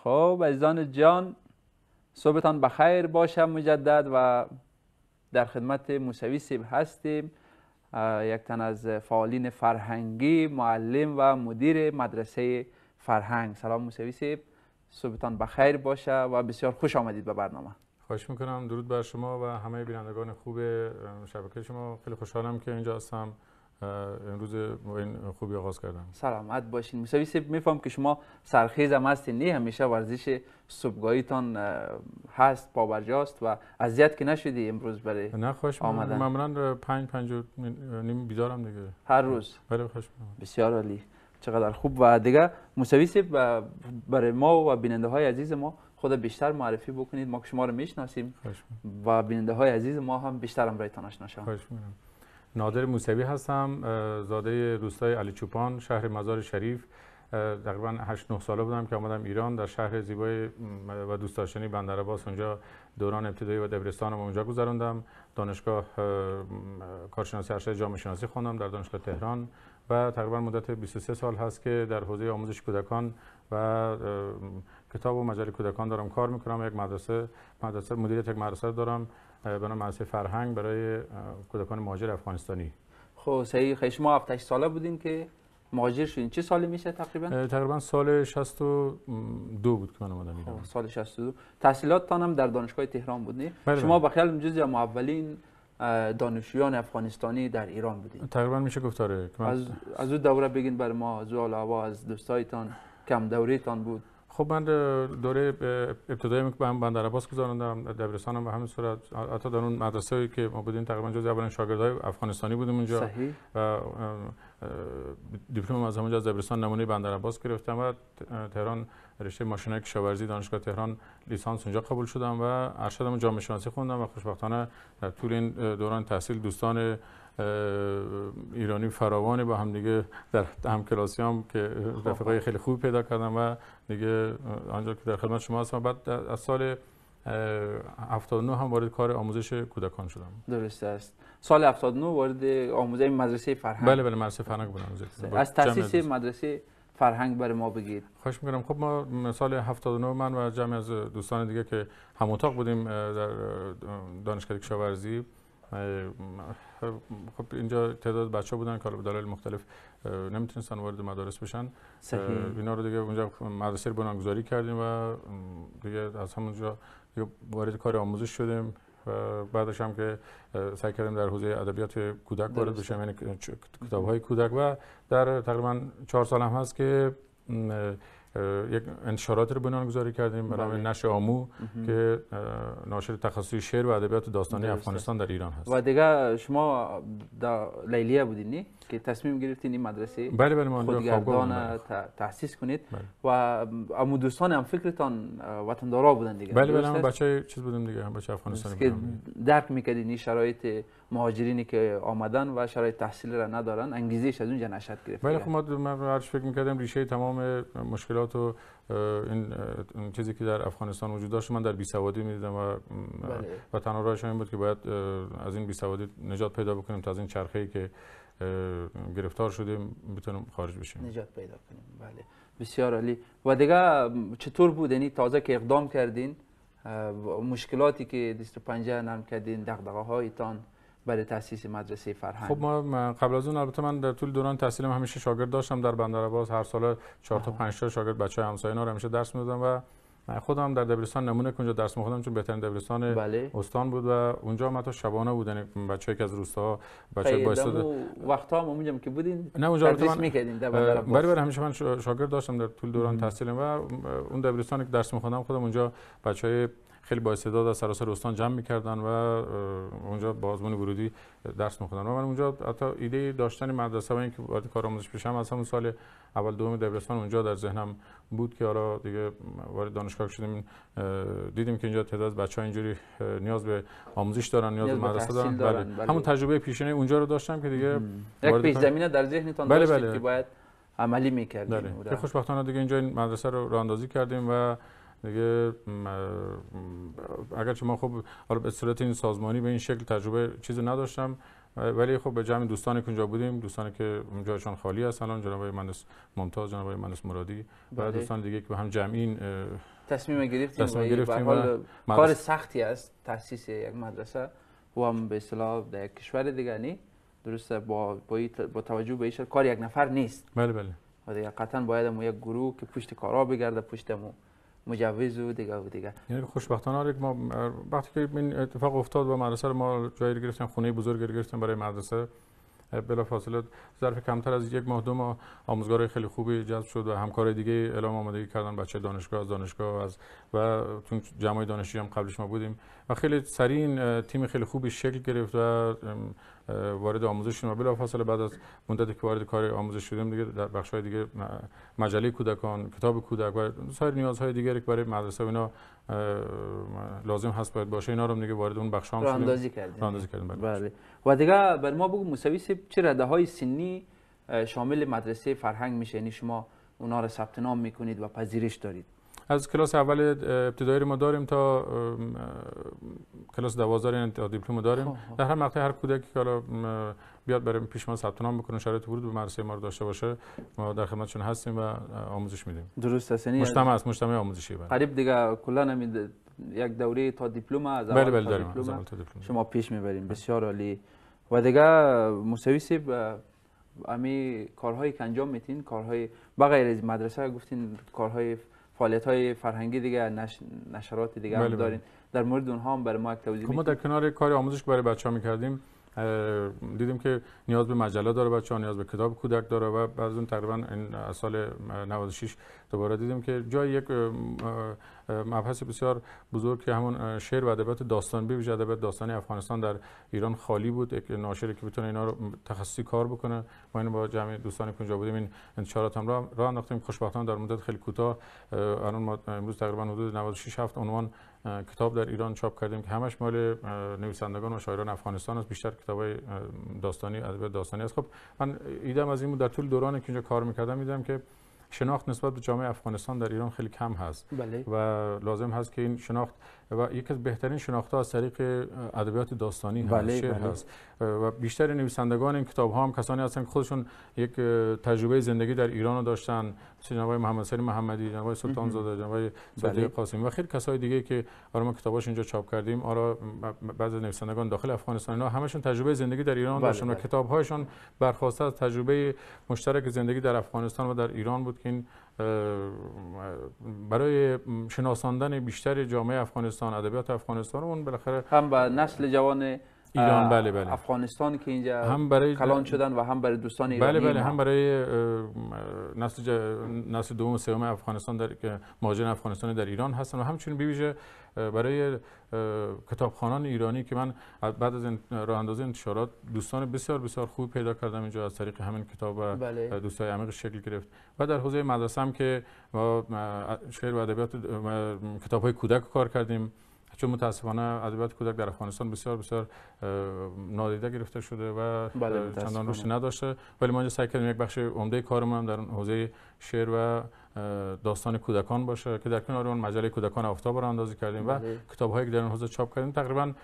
خب عزیزان جان، صبحتان بخیر باشه مجدد و در خدمت موسوی صاحب هستیم، یک تن از فعالین فرهنگی، معلم و مدیر مدرسه فرهنگ. سلام موسوی صاحب، صبحتان بخیر باشه و بسیار خوش آمدید به برنامه. خواهش میکنم. درود بر شما و همه بینندگان خوب شبکه شما. خیلی خوشحالم که اینجا هستم. امروز با این خوبی آغاز کردم. سلامت باشین موسوی صاحب. میفهم که شما سرخیز هم هستین، نه همیشه ورزش صبحگاهیتان هست، پابرجاست و اذیت که نشدی امروز برای نه خواهش آمدن؟ معمولا 5 نیم بیدارم دیگه هر روز. بله خواهش میکنم. بسیار عالی، چقدر خوب. و دیگه موسوی صاحب برای ما و بیننده های عزیز ما خود بیشتر معرفی بکنید. ما که شما رو میشناسیم و بیننده های عزیز ما هم بیشتر امرایتان آشنا شوند. خواهش میکنم. نادر موسوی هستم، زاده روستای علی چوپان، شهر مزار شریف. تقریبا 8-9 ساله بودم که آمدم ایران، در شهر زیبای و دوست داشتنی بندرعباس. اونجا دوران ابتدایی و دبیرستانم اونجا گذروندم. دانشگاه کارشناسی ارشد جامعه شناسی خوندم در دانشگاه تهران و تقریبا مدت 23 سال هست که در حوزه آموزش کودکان و کتاب و مجله کودکان دارم کار میکنم. یک مدرسه مدیریت یک مدرسه دارم به نام مدرسه فرهنگ برای کودکان مهاجر افغانستانی. خب صحیح. شما 7-8 ساله بودین که مهاجر شدین. چه سالی میشه تقریبا؟ تقریبا سال 62 بود که من اومدم ایران. سال 62. تحصیلاتتان هم در دانشگاه تهران بود نه؟ بله شما بخیال جزو اولین دانشجویان افغانستانی در ایران بودین. تقریبا میشه گفت آره. از اون دوره بگین برای ما، از اون علاوه از دوستایتان کم دوریتان بود. خب من دوره ابتدایی به بندرعباس گذروندم، دبیرستانم به همین صورت. حتی در اون مدرسه‌ای که ما بودیم تقریبا جزو اولین شاگردای افغانستانی بودیم اونجا. صحیح. و دیپلم از همونجا از دبیرستان نمونه بندرعباس گرفتم و تهران رشته ماشینای کشاورزی دانشگاه تهران لیسانس اونجا قبول شدم و ارشدم جامعه شناسی خوندم و خوشبختانه در طول این دوران تحصیل دوستان ایرانی فراوانی با هم دیگه در همکلاسیام که رفقای خیلی خوبی پیدا کردم و دیگه آنجا که در خدمت شما هستم. بعد از سال 79 هم وارد کار آموزش کودکان شدم. درست است. سال 79 وارد آموزش مدرسه فرهنگ. بله مدرسه فرهنگ بودم. از تأسیس مدرسه فرهنگ برای ما بگید. خواهش می‌کنم. خب ما سال 79 من و جمعی از دوستان دیگه که هم اتاق بودیم در دانشگاه کشاورزی. خب اینجا تعداد بچه‌ها بودن که به دلایل مختلف نمیتونستن وارد مدارس بشن. اینا رو دیگه اونجا مدرسه رو بنیانگذاری کردیم و دیگه از همونجا دیگه وارد کار آموزش شدیم و بعدش هم که سعی کردیم در حوزه ادبیات کودک وارد بشیم، یعنی کتاب‌های کودک. و در تقریبا 4 سال هم هست که یک انتشارات رو بنیانگذاری کردیم به نام نشر آمو که ناشر تخصصی شعر و ادبیات داستانی افغانستان در ایران هست. و دیگه شما در لیلیه بودین نه که تصمیم گرفتین این مدرسه بله ما خودگردان تأسیس کنید. و امو دوستان هم فکرتان وطندارا بودن دیگه؟ بله هم بچه چیز بودیم دیگه، هم بچه افغانستانی که درک میکردین این شرایط مهاجرینی که آمدن و شرایط تحصیل را ندارن، انگیزش از اونجا نشأت گرفت. بله خب من هرچی فکر میکردم ریشه تمام مشکلات و این چیزی که در افغانستان وجود داشت من در بیسوادی میدیدم و تنها راهش این بود که باید از این بیسوادی نجات پیدا بکنیم تا از این چرخه‌ای که گرفتار شدیم بتونیم خارج بشیم، نجات پیدا کنیم. بله بسیار عالی. و دیگه چطور بود، یعنی تازه که اقدام کردین مشکلاتی که دست و پنجه نرم کردین، دغدغه‌هایتان برای تأسیس مدرسه فرهنگ؟ خب ما قبل از اون البته من در طول دوران تحصیلم همیشه شاگرد داشتم در بندرعباس. هر سال 4 تا 5 تا شاگرد بچه‌های همسایه‌نا رو همیشه درس می‌دادم و خودم در دبیرستان نمونه که اونجا درس می‌خوندم چون بهترین دبیرستان استان بود و اونجا ما تا شبانه بودن بچه‌ای که از روستاها بچه‌ای وایساده وقتا هم اونجا که بودین نه اونجا تدریس می‌کردین در بندرعباس؟ بله همیشه من شاگرد داشتم در طول دوران تحصیلم و اون دبیرستانی که درس می‌خوندم خودم اونجا بچه‌های خیلی با استعداد از سراسر استان جمع می‌کردن و اونجا با آزمون ورودی درس می‌خوندن و من اونجا حتی ایده داشتن مدرسه و اینکه وارد کار آموزش بشم از همون سال اول دوم دبیرستان اونجا در ذهنم بود که حالا دیگه وارد دانشگاه شدیم دیدیم که اینجا تعداد بچه‌ها اینجوری نیاز به آموزش دارن، نیاز به مدرسه دارن. بله همون تجربه پیشینه اونجا رو داشتم که دیگه یک پیش زمینه در ذهنتون داشتید که باید عملی می‌کردید. که خوشبختانه دیگه اینجا این مدرسه رو راه‌اندازی کردیم و دیگه اگرچه ما خب حالا به صورت این سازمانی به این شکل تجربه چیزی نداشتم ولی خب به جمع دوستانی که اونجا بودیم، دوستانی که جایشان خالی هست الان، جناب مهندس ممتاز، جناب مهندس مرادی و دوستان دیگه که هم جمعین تصمیم گرفتیم و کار سختی است تاسیس یک مدرسه و هم به اصطلاح در یک کشور دیگه نی درسته با توجه به این کار یک نفر نیست. بله و دیگه قطعا باید یک گروه که پشت کارا بگرده، پشت مجوز و دیگه. یعنی خوشبختانه ما وقتی که این اتفاق افتاد و مدرسه رو ما جایی گرفتیم، خونه بزرگ گرفتیم برای مدرسه، بلافاصله ظرف کمتر از 1 ماه 2 ماه آموزگارای خیلی خوبی جذب شد و همکارای دیگه اعلام آمادگی کردن، بچه دانشگاه و تو جمعی دانشجویی هم قبلش ما بودیم و خیلی سریع تیم خیلی خوبی شکل گرفت و وارد آموزش شدیم و بلافاصله بعد از مدتی که وارد کار آموزش شدیم دیگه در بخش‌های دیگه مجله کودکان، کتاب کودک و سایر نیازهای دیگری که برای مدرسه و اینا لازم هست باید باشه، اینا رو دیگه وارد اون بخش‌ها هم شدیم، راه‌اندازی کردیم. بله. و دیگه بر ما بگو موسوی صاحب چه رده‌های سنی شامل مدرسه فرهنگ میشه، یعنی شما اونا رو ثبت نام میکنید و پذیرش دارید؟ از کلاس اول ابتدایی ما داریم تا کلاس 12 تا دیپلم داریم. در هر مقطع هر کودکی که حالا بیاد برای پیش ما ثبت نام بکنه، شرایط ورود به مدرسه ما رو داشته باشه، ما در خدمتشون هستیم و آموزش میدیم. درست است. مجتمع آموزشی. قریب دیگه کلا یک دوره تا دیپلم از اول تا دیپلم شما پیش میبریم. بسیار عالی. و دیگه موسوی صاحب امی کارهایی که انجام میتین، کارهای بغیر از مدرسه گفتین، کارهای فعالیت‌های فرهنگی دیگه، نشرات دیگه هم دارین، در مورد اونها هم برای ما توضیح بدید. ما در کنار کار آموزش برای بچه‌ها می‌کردیم دیدیم که نیاز به مجله داره بچه‌ها، نیاز به کتاب کودک داره و بعد از اون تقریبا این سال 96 دوباره دیدیم که جای یک مبحث بسیار بزرگ که همون شعر و ادبیات داستانی، به ویژه ادبیات داستانی افغانستان در ایران خالی بود، یک ناشری که بتونه اینا رو تخصصی کار بکنه. ما اینو با جمع دوستانی که اونجا بودیم این انتشارات هم راه انداختیم. خوشبختانه در مدت خیلی کوتاه الان ما امروز تقریبا حدود 96 هفت عنوان کتاب در ایران چاپ کردیم که همش مال نویسندگان و شاعران افغانستان است، بیشتر کتابای داستانی، ادبیات داستانی است. خب من ایدم از این بود در طول دورانی که اینجا کار می‌کردم دیدم که شناخت نسبت به جامعه افغانستان در ایران خیلی کم هست. بله. و لازم هست که این شناخت و یکی از بهترین شناخت‌ها از طریق ادبیات داستانی هست، شعر هست و بیشتر نویسندگان این کتاب‌ها هم کسانی هستند که خودشون یک تجربه زندگی در ایران رو داشتن، مثل جناب محمد سلیم محمدی، جناب سلطان زاده، جناب صادق قاسمی و خیلی کسای دیگه که ما کتاباش اینجا چاپ کردیم. بعضی از نویسندگان داخل افغانستان اینا همشون تجربه زندگی در ایران داشتن و کتاب‌هایشون برخواسته از تجربه مشترک زندگی در افغانستان و در ایران بود که این برای شناساندن بیشتر جامعه افغانستان، ادبیات افغانستان، اون بالاخره هم به نسل جوان ایران بله افغانستان که اینجا هم برای کلان شدن و هم برای دوستان ایرانی بله هم برای نسل دوم و سوم افغانستان در که مهاجرین افغانستانی در ایران هستن و همچنین بویژه برای کتابخوانان ایرانی که من بعد از راه اندازی انتشارات دوستان بسیار بسیار خوب پیدا کردم اینجا از طریق همین کتاب و دوستای عمیق شکل گرفت. و در حوزه مدرسه هم که ما شعر و ادبیات کتاب‌های کودک کار کردیم، چون متاسفانه ادبیات کودک در افغانستان بسیار بسیار نادیده گرفته شده و چندان رشد نداشته، ولی ما اینجا سعی کردیم یک بخش عمده کارمون هم در حوزه شعر و داستان کودکان باشه که در کنار اون مجله کودکان آفتاب رو اندازی کردیم و کتاب‌هایی که در اون حوزه چاپ کردیم. تقریبا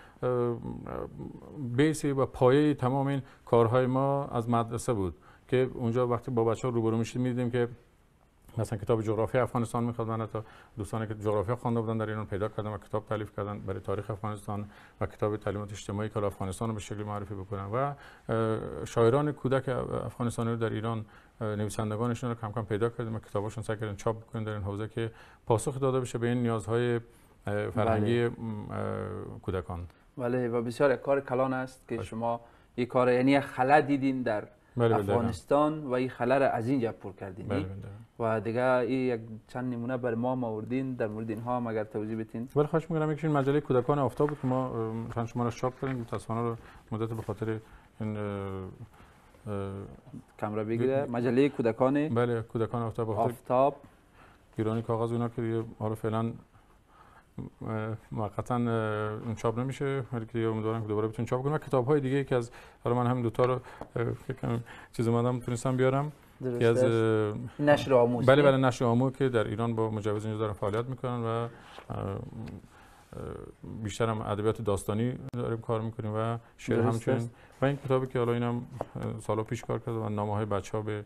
بیسی و پایه تمام این کارهای ما از مدرسه بود که اونجا وقتی با بچه‌ها روبرو میشیم می‌دیدیم که مثلا کتاب جغرافی افغانستان میخواد، من تا دوستانی که جغرافیا خوانده بودن در ایران پیدا کردم و کتاب تالیف کردن برای تاریخ افغانستان و کتاب تعلیمات اجتماعی که افغانستان رو به شکلی معرفی بکنن و شاعران کودک افغانستانی رو در ایران نویسندگانشون رو کم کم پیدا کردیم و کتاباشون سعی کردیم چاپ بکنن در این حوزه که پاسخ داده بشه به این نیازهای فرهنگی کودکان. بله و بسیار کار کلان است که شما این کار یعنی خلا دیدین در افغانستان و این خلا را از اینجا پر کردین. و دیگه این یک چند نمونه بر ما آوردین، در مورد اینها هم اگر توضیح بدین. ولی خواهش می‌کنم یکیش مجله کودکان آفتاب بود که ما چند شماره‌اش چاپ کردیم، متأسفانه رو مدت به خاطر این کامرا بگیره. مجله کودکان بله کودکان آفتاب ایرانی کاغذ اینا که دیگه حالا فعلا موقتا اون چاپ نمیشه، ولی که امیدوارم که دوباره بتونیم چاپ کنیم. و کتاب‌های دیگه که از حالا من هم دوتا رو فکر چیز اومدم تونستم بیارم که از نشر آموز. بله نشر آموز که در ایران با مجوز اینجا دارن فعالیت میکنن و بیشتر هم ادبیات داستانی داریم کار میکنیم و شعر همچنین. و این کتابی که حالا اینم سالا پیش کار کرده و نامه‌های بچه‌ها به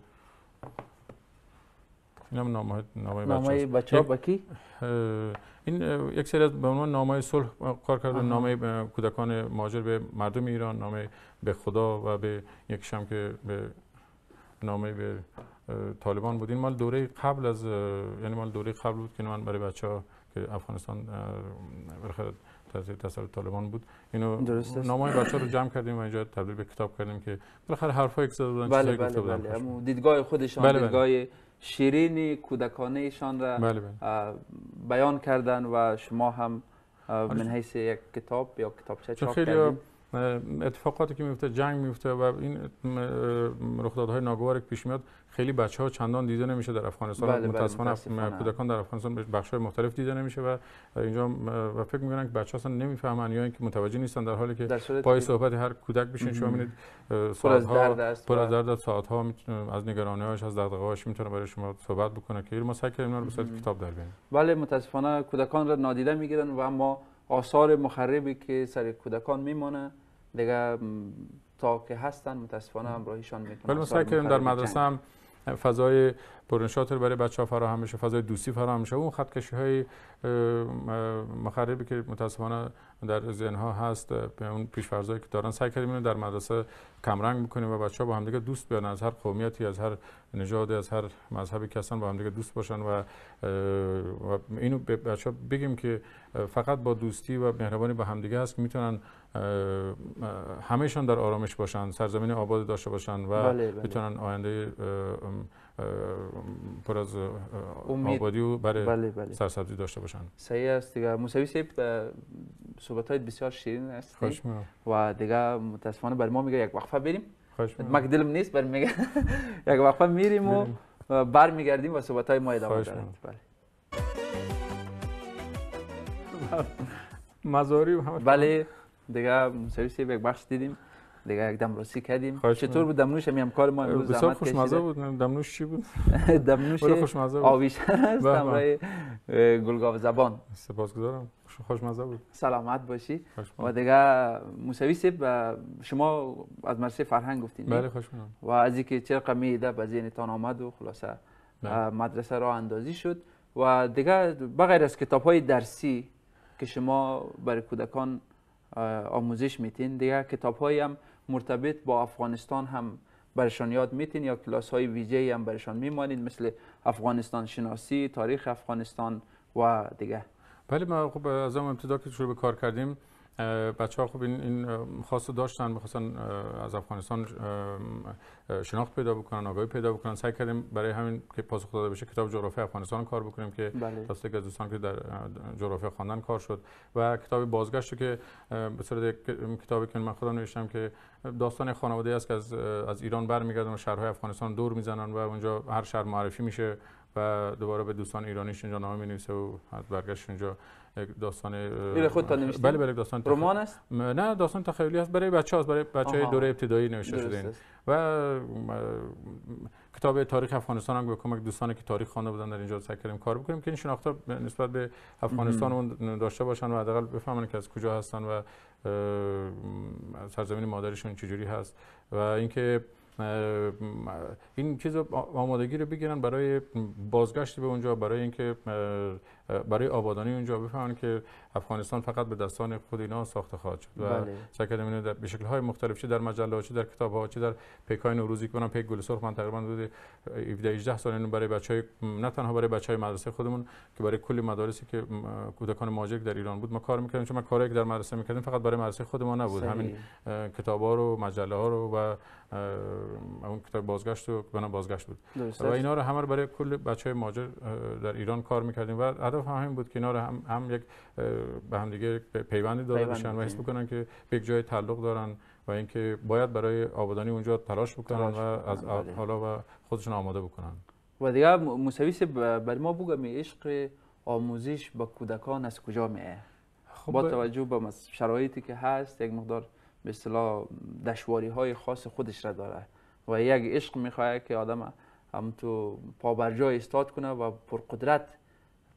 اینم نامه‌های بچه‌ها با کی؟ این یک سری از به عنوان نامه صلح کار کرده، نامه کودکان مهاجر به مردم ایران، نامه به خدا و به یکیش هم که به نامه به طالبان بود. این مال دوره قبل از یعنی مال دوره قبل بود که من برای بچه‌ها که افغانستان بالاخره تحت تسلط طالبان بود اینو نامه‌های بچه‌ها رو جمع کردیم و اینجا تبدیل به کتاب کردیم که بالاخره حرفایی که زده بودن چیزایی گفته بودن. دیدگاه خودشان دیدگاه شیرین کودکانه‌شان را بیان کردن و شما هم من حیث یک کتاب یا کتابچه چاپ کردید. اتفاقاتی که میفته، جنگ میفته و این رخدادهای ناگواری که پیش میاد خیلی بچه‌ها چندان دیده نمیشه در افغانستان. متأسفانه کودکان در افغانستان به بخش‌های مختلف دیده نمیشه و اینجا و فکر می‌کنن که بچه‌ها اصلا نمیفهمن یا اینکه متوجه نیستن، در حالی که پای صحبت هر کودک بشین شما می‌بینید پر از درد ساعت‌ها از نگرانی‌هاش، از دغدغه‌هاش میتونه برای شما صحبت بکنه که ما سعی کردیم رو به صورت کتاب در بیاریم. بله، متأسفانه کودکان را نادیده میگیرن و اما آثار مخربی که سر کودکان میمونه دیگه تا که هستن متاسفانه همراهیشان میکنن. ولی ما سعی کردیم در مدرسه هم فضای پرنشاط برای بچه‌ها فراهم بشه، فضای دوستی فراهم بشه. اون خطکشی‌های مخربی که متاسفانه در ذهن‌ها هست به اون پیش‌فرضایی که دارن سعی کردیم اینو در مدرسه کمرنگ بکنیم و بچه‌ها با هم دیگه دوست بیان، از هر قومیتی، از هر نژادی، از هر مذهبی که هستن با هم دیگه دوست باشن و اینو به بچه‌ها بگیم که فقط با دوستی و مهربانی با هم دیگه هست که میتونن همه‌شان در آرامش باشن، سرزمین آباد داشته باشن و میتونن آینده پر از آبادی و برای سرسبزی داشته باشن. صحیح است دیگه. موسوی صاحب صحبت‌های بسیار شیرین است و دیگه متاسفانه بر ما میگه یک وقفه بریم. ما که دلم نیست بر میگه یک وقفه میریم و برمیگردیم و صحبت‌های ما ادامه دارد. مزاری بله دیگه موسوی صاحب یک بخش دیدیم دیگه، یک دمنوشی کردیم. چطور بود دمنوش؟ هم کار ما امروز زحمت بسیار خوشمزه بود. دمنوش چی بود؟ دمنوش آویشن است همراه گلگاو زبان. سپاسگزارم، خوشمزه بود. سلامت باشی. و دیگه موسوی صاحب شما از مدرسه فرهنگ گفتین؟ بله خوشمزه. و از اینکه چه رقم ایده به ذهنتان آمد و خلاصه مدرسه راه اندازی شد و دیگه بغیر از کتاب‌های درسی که شما برای کودکان آموزش میتین، دیگه کتاب‌هایی هم مرتبط با افغانستان هم برشان یاد میتین یا کلاس‌های ویژه‌ای هم برشان میمانید، مثل افغانستان شناسی، تاریخ افغانستان و دیگه؟ بله، ما خب از اون ابتدا که شروع به کار کردیم بچه‌ها خب این خواستو داشتن، می‌خواستن از افغانستان شناخت پیدا بکنن، آگاهی پیدا بکنن. سعی کردیم برای همین که پاسخ داده بشه کتاب جغرافی افغانستان کار بکنیم که توسط از دوستان که در جغرافی خواندن کار شد و کتاب بازگشت که به صورت کتابی که من خودم نوشتم که داستان خانواده است که از ایران برمیگردن و شهرهای افغانستان دور میزنن و اونجا هر شهر معرفی میشه و دوباره به دوستان ایرانیش اینجا نامه می‌نویسه و از برگشت اینجا داستان این خودت نوشتی؟ بله داستان رمان است؟ نه، داستان تخیلی است، برای بچه‌ها، برای بچه‌های دوره ابتدایی نوشته شده این. و کتاب تاریخ افغانستان هم به کمک دوستانی که تاریخ خوانده بودن در اینجا سعی کردیم کار بکنیم که این شناخت نسبت به افغانستان داشته باشن و حداقل بفهمن که از کجا هستن و سرزمین مادرشون چجوری هست و اینکه این چیز آمادگی رو بگیرن برای بازگشت به اونجا، برای اینکه برای آبادانی اونجا بفهمن که افغانستان فقط به دستان خود اینا ساخته خواهد شد و سعی کردیم اینو به شکل‌های مختلف، چه در مجله‌ها، چه در کتاب‌ها، چه در پیک‌های نوروزی که پیک گل سرخ من تقریبا حدود 17-18 سال اینو برای بچهای نه تنها برای بچهای مدرسه خودمون که برای کلی مدارسی که کودکان مهاجر در ایران بود ما کار می‌کردیم. چون ما کاری که در مدرسه می‌کردیم فقط برای مدرسه خودمون نبود، همین کتاب‌ها رو، مجله‌ها رو و اون کتاب بازگشت و بنا بازگشت بود و اینا رو همه رو برای کل بچهای مهاجر در ایران کار می‌کردیم و هدف همین بود که اینا رو هم یک به هم دیگه پیوندی داده باشن و حس بکنن که به یک جای تعلق دارن و اینکه باید برای آبادانی اونجا تلاش بکنن و از حالا و خودشون آماده بکنن. و دیگه موسوی برای ما بگم عشق آموزش با کودکان از کجا میاد؟ خب با توجه به شرایطی که هست یک مقدار به اصطلاح دشواری‌های خاص خودش را داره و یک عشق میخواد که آدم هم تو پا بر جای ایستاد کنه و پرقدرت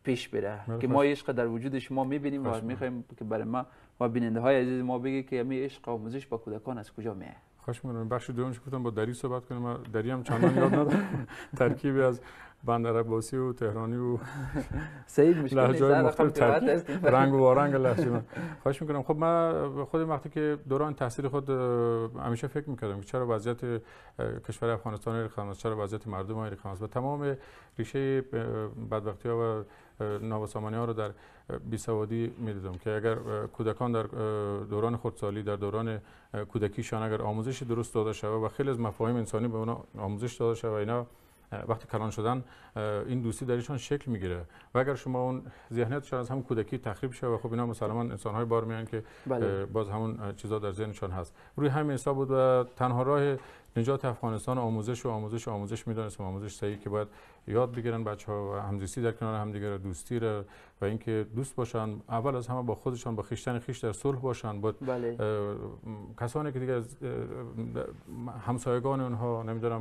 پیش بره که ما عشق در وجود شما میبینیم و میخوایم که برای ما و بیننده های عزیز ما بگی که همین عشق آموزش با کودکان از کجا میاد. خوش می‌کنم. بخش دومش گفتم با دری صحبت کنیم. من دری هم چندان یاد ندارم. ترکیبی از بندرعباسی و تهرانی و سعید مشکل نیست، مختلف رنگ و وارنگ لهجه من. خواهش میکنم. خب من خودم وقتی که دوران تحصیل خود همیشه فکر میکردم که چرا وضعیت کشور افغانستان رخام است، چرا وضعیت مردم رخام است و تمام ریشه بدبختی ها و نابسامانی ها رو در بیسوادی میدیدم که اگر کودکان در دوران خردسالی، در دوران کودکیشان اگر آموزش درست داده شود و خیلی از مفاهیم انسانی به اونا آموزش داده شود و اینا وقتی کلان شدن این دوستی درشان شکل میگیره و اگر شما اون ذهنیتشان از همون کودکی تخریب شه و خب اینا مسلما انسان‌های بار میان که باز همون چیزا در ذهنشان هست. روی همین حساب بود و تنها راه نجات افغانستان آموزش میدونستم، آموزش صحیح که باید یاد بگیرن بچه‌ها و همزیستی در کنار همدیگه، دوستی را و اینکه دوست باشن، اول از همه با خودشان، با خویشتن خویش در صلح باشن، با کسانی که دیگه همسایگان اونها، نمیدونم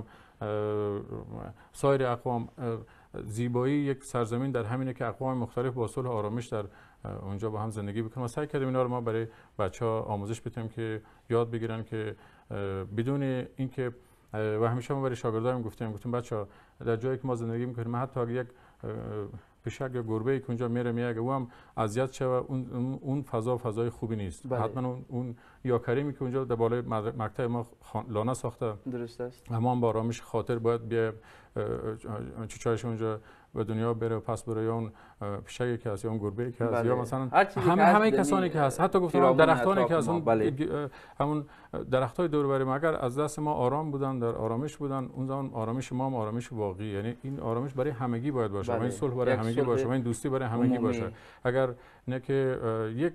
سایر اقوام، زیبایی یک سرزمین در همینه که اقوام مختلف با صلح و آرامش در اونجا با هم زندگی بکنن و سعی کردیم اینا رو ما برای بچه‌ها آموزش بدیم که یاد بگیرن که بدون اینکه و همیشه ما برای شاگردایم گفتیم بچه‌ها در جایی که ما زندگی میکنیم، ما حتی اگه یک پشک یا گربه‌ای که اونجا میره اگه او هم اذیت شه اون فضای خوبی نیست. حتما اون یا کریمی که اونجا در بالای مکتب ما لانه ساخته، درست است، اما با آرامش خاطر باید بیا چیچایش اونجا به دنیا بره و پس بره، یا اون پشکی که هست یا اون گربه‌ای که هست یا مثلا همه کسانی که هست، حتی گفتم درختانی که هستن، همون درختای دور و بر ما اگر از دست ما آرام بودن، در آرامش بودن، اون زمان آرامش ما هم آرامش واقعی، یعنی این آرامش برای همگی باید باشه، این صلح برای همگی باشه، این دوستی برای همگی باشه. اگر نه که یک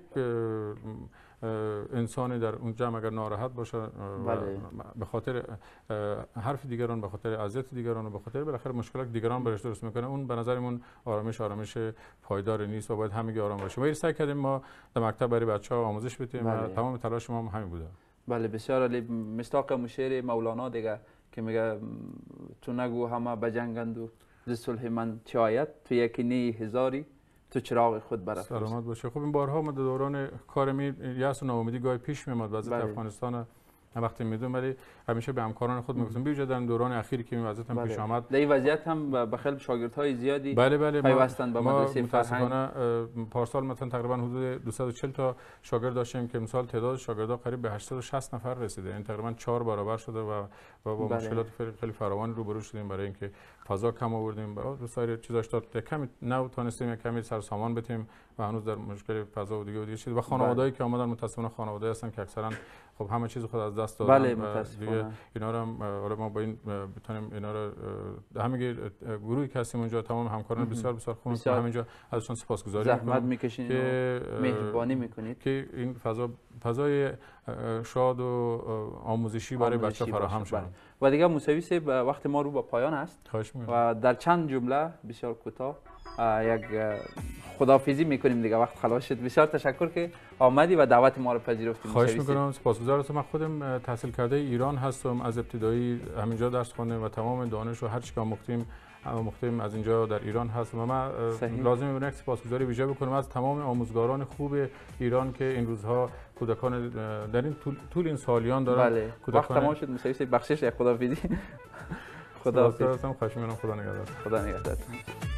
انسانی در اون جمع اگر ناراحت باشه به خاطر حرف دیگران، به خاطر اذیت دیگران و به خاطر بالاخره مشکلات دیگران برش درست میکنه، اون به نظرمون آرامش پایدار نیست و باید همگی آرام باشه. ما سعی کردیم ما در مکتب برای بچه‌ها آموزش بدیم و تمام تلاش ما همین بوده. بله بسیار عالی. مصداق شعر مولانا دیگه که میگه تو نگو همه بجنگند و ز صلح من چه آید، تو یکی نی هزاری تو چراغ خود برافروز. سلامت باشه. خب این بارها ما در دوران کار یأس و ناامیدی گاهی پیش میاد وضعیت افغانستان وقتی میدونم، ولی همیشه به همکاران خود میگفتم بیجا در دوران اخیری که این وضعیت هم پیش آمد، در این وضعیت هم به خیلی شاگردهای زیادی پیوستن به مدرسه فرهنگ. پارسال مثلا تقریبا حدود 240 تا شاگرد داشتیم که امسال تعداد شاگردها قریب به 860 نفر رسیده، این تقریبا 4 برابر شده و با مشکلات خیلی فراوان روبرو شدیم برای اینکه فضا کم آوردیم و سایر چیزاش تا کمی نتونستیم کمی سر سامان بدیم و هنوز در مشکل فضا و دیگه چیز و خانوادهایی که اومدن متاسفانه خانواده هستن که اکثرا خب همه چیز خود از دست دادن. بله متاسفانه. اینا رو هم ما با این بتونیم اینا رو همه گروهی که هستیم اونجا تمام همکاران بسیار خوب همینجا ازشون سپاسگزاری زحمت میکشین که مهربانی میکنید که این فضای شاد و آموزشی برای بچه‌ها فراهم شد. و دیگه موسوی صاحب وقت ما رو به پایان است و در چند جمله بسیار کوتاه یک خداحافظی میکنیم دیگه، وقت خلاص شد. بسیار تشکر که آمدی و دعوت ما رو پذیرفتی. خواهش میکنم، سپاسگزارم. من خودم تحصیل کرده ایران هستم، از ابتدایی همینجا درس خوندم و تمام دانش و هر چی که مختیم از اینجا در ایران هست و من لازمه به یک سپاسگزاری ویژه بکنم از تمام آموزگاران خوب ایران که این روزها کودکان در این طول این سالیان دارن. وقت تمام شد. موسوی صاحب بخشش خداحافظی. خداحافظ. خواهش میکنم. خدا نگهدار. خدا نگهدار.